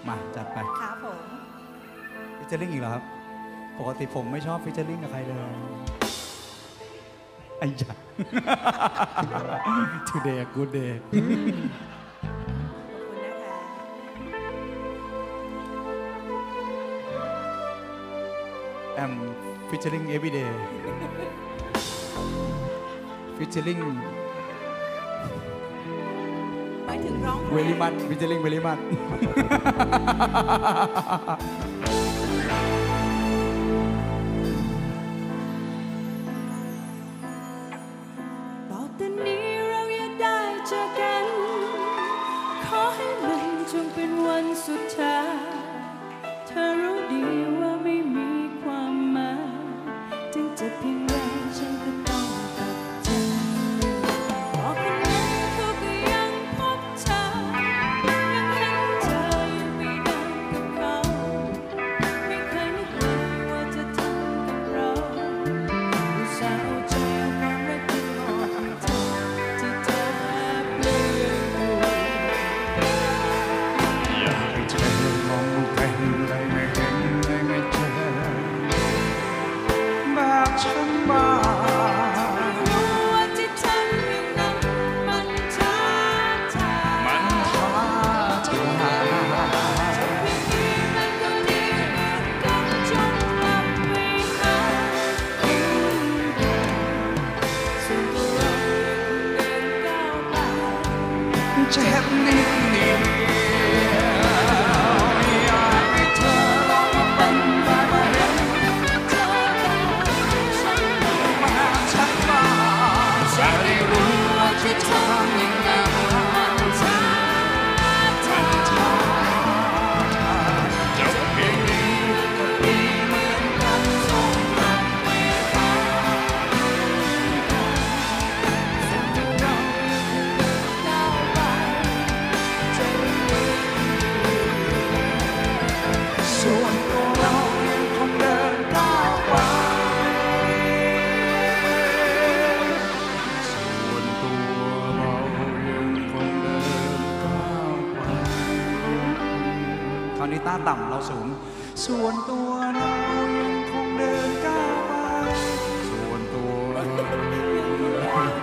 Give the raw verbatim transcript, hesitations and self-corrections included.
มาจัดไปครับผมฟิชเชอร์ลิงอีกเหรอครับปกติผมไม่ชอบฟิชเชอร์ลิงกับใครเลยไอ้ยักษ์ today a good day ขอบคุณนะคะ I'm featuring every day featuring หมายถึงร้องเพลง very much featuring very much บอกแต่นี้เราอย่าได้เจอกัน ขอให้มันจงเป็นวันสุดท้ายเธอรู้ดีว่าไม่มีความหมายถึงจะเพียงไรฉันก็ต้องตัดใจบอกคนนั้นเขาก็ยังพบเธอยังเห็นเธอยังไปเดินกับเขาไม่เคยนึกเลยว่าจะทำกับเราอุตส่าห์เอาใจเอาความรักที่มอบให้เธอที่เธอเปลี่ยนตัวอยากให้เธอลองเป็นได้ไม่เห็นได้ไม่เจอแบบฉันบ้างรู้ว่าที่ทำอย่างนั้นมันท้าทายมันท้าทายวิธีมันก็ดีก็จงกลับไปหาคนเดิมส่วนตัวเรายังเดินก้าวไปเจ็บนิดเดียวอยากให้เธอลองมาเป็นได้ไม่เห็นเธอได้ฉันได้มาฉันบ้างจะได้รู้ว่าที่ทำอย่างนั้นมันท้าทายจะเพียงดีก็ดีเหมือนกันสองคนส่วนตัวเรายังคงเดินก้าวไปส่วนตัวเรายังคงเดินก้าวไปคราวนี้ต้าต่ำเราสูงส่วนตัวเรายังคงเดินก้าวไปส่วนตัวเรา